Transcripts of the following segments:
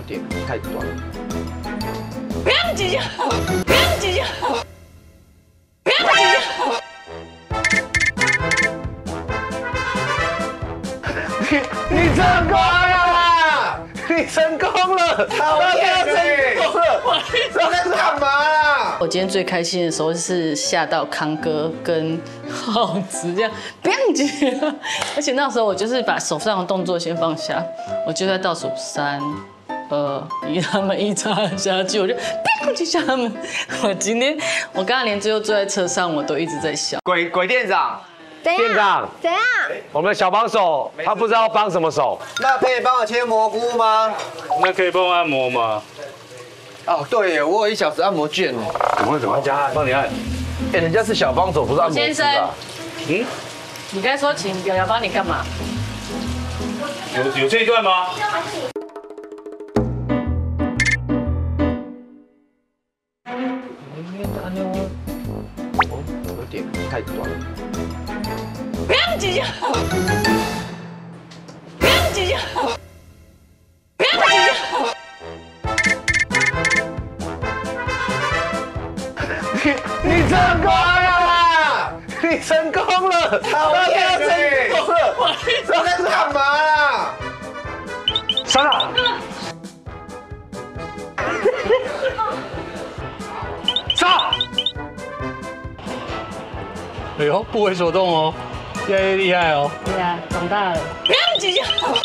点太短了。 不要急救！不要急救！不要急救！ 你成功了！你成功了！大家成功了！这在干嘛啦？ 我今天最开心的时候是吓到康哥跟浩子这样，不要急，而且那时候我就是把手上的动作先放下，我就在倒数3、2、1，他们一插下去，我就不要急下他们。我刚刚连最后坐在车上，我都一直在笑。 鬼店长。 店长，怎样？ 我们的小帮手他不知道帮什么手， 那可以帮我切蘑菇吗？ 那可以帮我按摩吗？ 哦，对耶，我有1小时按摩券哦。 怎么加按？帮你按。哎，人家是小帮手，不是按摩师先生啊。 你刚才说请表瑶帮你干嘛？ 有这一段吗？ 有点太短了。 不要急救！不要急救！不要急救！ 你成功了！你成功了！大家成功了！这在干嘛啦？删了。上！ 哎呦，不为所动哦，越来越厉害哦。 对啊，长大了。不要急救！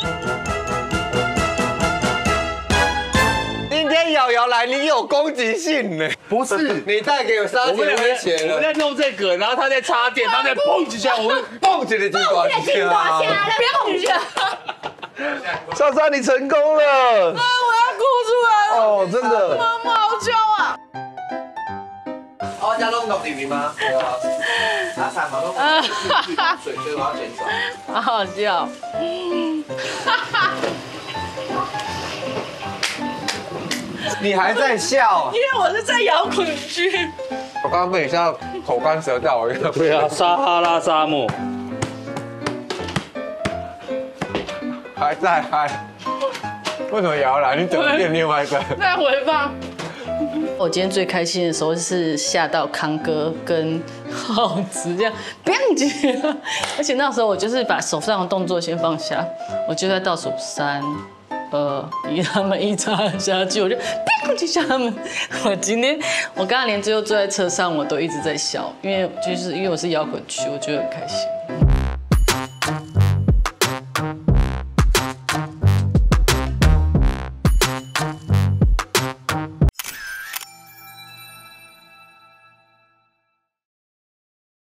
今天瑶瑶来，你有攻击性呢。 不是， 你带给我3千块钱了。 我们在弄这个，然后他在插电，他在砰几下，我们蹦起来就多钱啊！ 不要急救！ 莎莎，你成功了！ 我要哭出来了！ 哦，真的。 妈妈好笑啊！ 我家弄到底吗？拿伞嘛，水，所以我要减少。 好好笑。 你还在笑？ 因为我是在摇滚区。 我刚刚被你笑到口干舌燥，我又对啊，撒哈拉沙漠。 还在嗨。为什么瑶来？你怎么变另外一个？ 再回放。我今天最开心的时候是吓到康哥跟浩子这样，不要急，而且那时候我就是把手上的动作先放下，我就在倒数3、2、1，他们一插下去，我就不要急下他们。我刚刚连最后坐在车上，我都一直在笑，因为我是摇滚区，我觉得很开心。